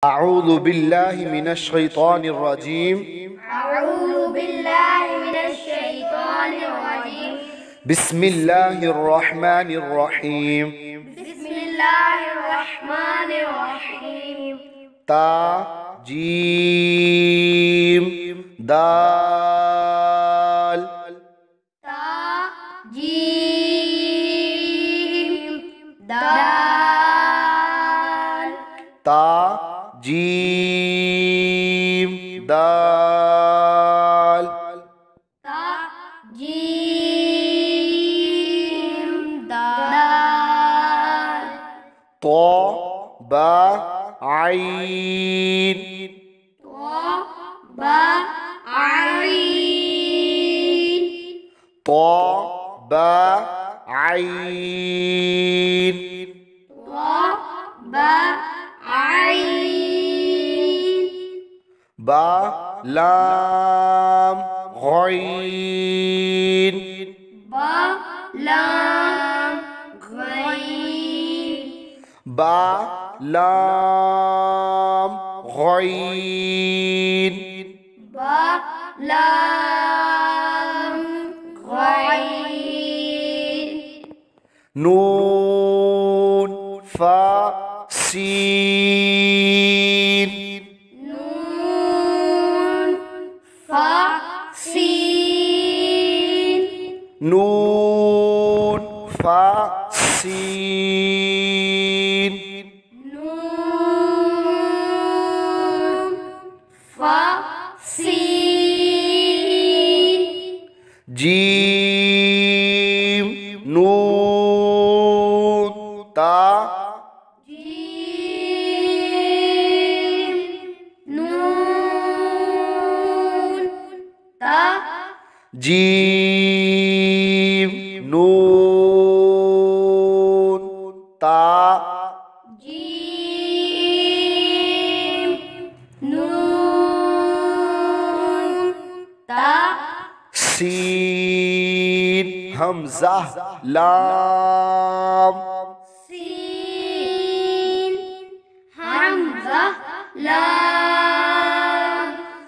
अऊज़ु बिल्लाहि मिनश शैतानिर रजीम। अऊज़ु बिल्लाहि मिनश शैतानिर रजीम। बिस्मिल्लाहिर रहमानिर रहीम। बिस्मिल्लाहिर रहमानिर रहीम। ता जीम दाल। ता जीम दाल। ता जीम दाल। ता जीम दाल। तो बा आइन। तो बा आइन। तो बा आइन। तो बा आइन। बा लाम गईन। बा लाम गईन। बा लाम गईन। बा लाम गईन। नून फा सीन। नून फा सीन। नून फा सीन। नून फा सीन। जीम नून ता। जीम नून ता। जीम नून ता। जीम नून ता। सीन हमजा लाम। सीन हमज़ा लाम।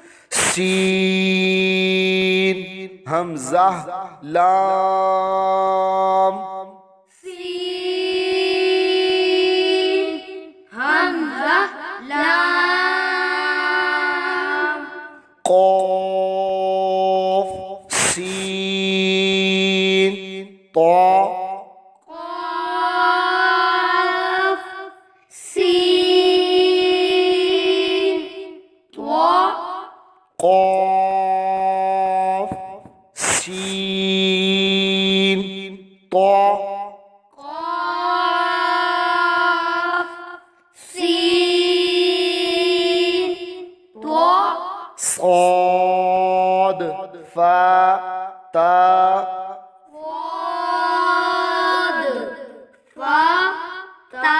सीन हमजा लाम। सीन हमज़ा लाम। क़ाफ़ सीन तो। क़ाफ़ सीन तो। क़ाफ़ सीन तो। क़ाफ़ सीन तो। صاد فا تا صاد فا تا.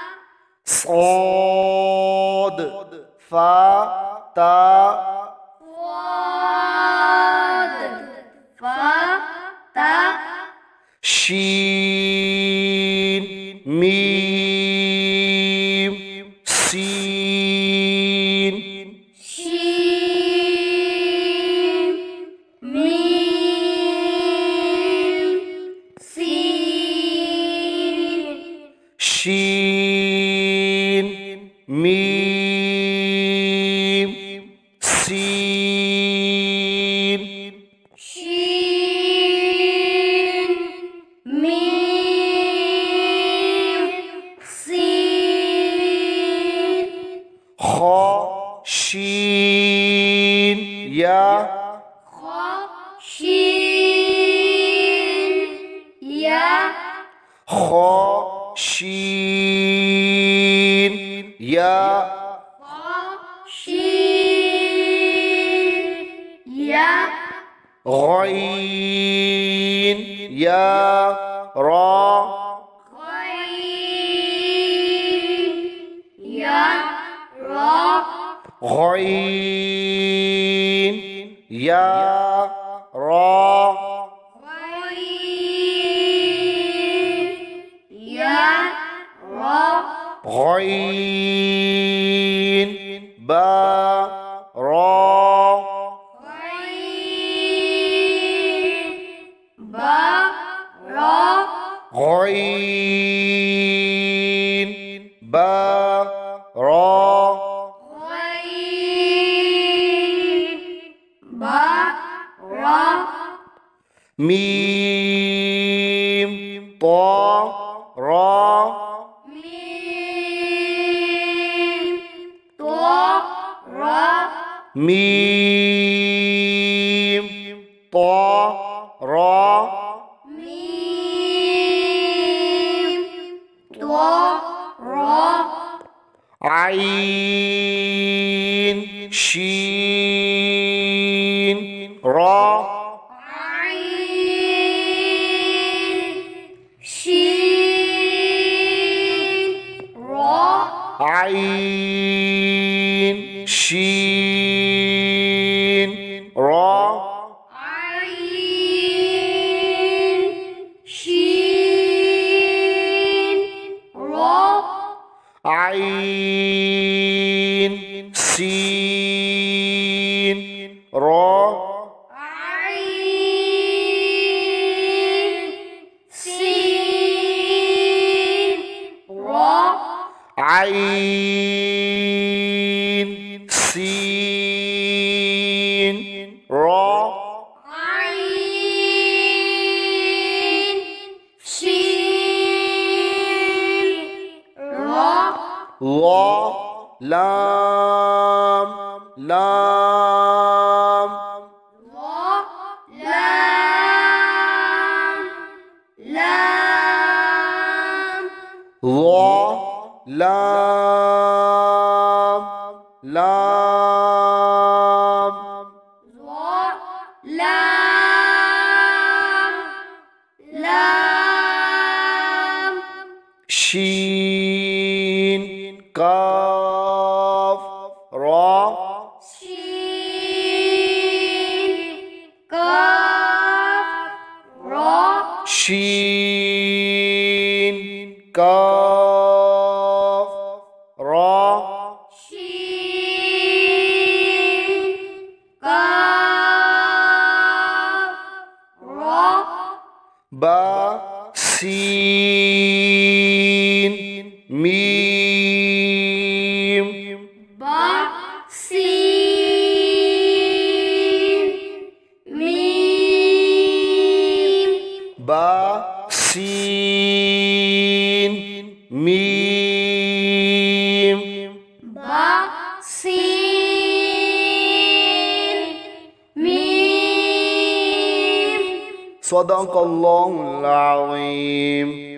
صاد فا تا صاد فا تا. شين ميم سين. شين ميم سين. شين ميم سين. شين ميم سين. خا شين يا. خا شين يا. خا شين يا. خا شين يا. غين يا را. غين يا را. غين يا را. غين يا را. غين ba, ra, ghain, ba, ra, ghain, ba, ra, ghain, ba, ra, mim, ta, ra, mim, ta, ra, mim, ta, ra, mim, ta, ra, ain, shin, ra, ain, shin, ra, ain, shin, ra, ain, shin, ra, ain, sin, ra, ain, sin, ra, ain, sin, ra, ain, sin, ra, la, lam, lam, la, lam, lam, la, lam, lam, la, lam, lam, shin, kaf, ra, shin, kaf, ra, shin, kaf, ra, shin, kaf, ra, ba, sin, mim, ba, sin, mim, ba, sin, mim, ba, sin, mim. sadaqallahul azim.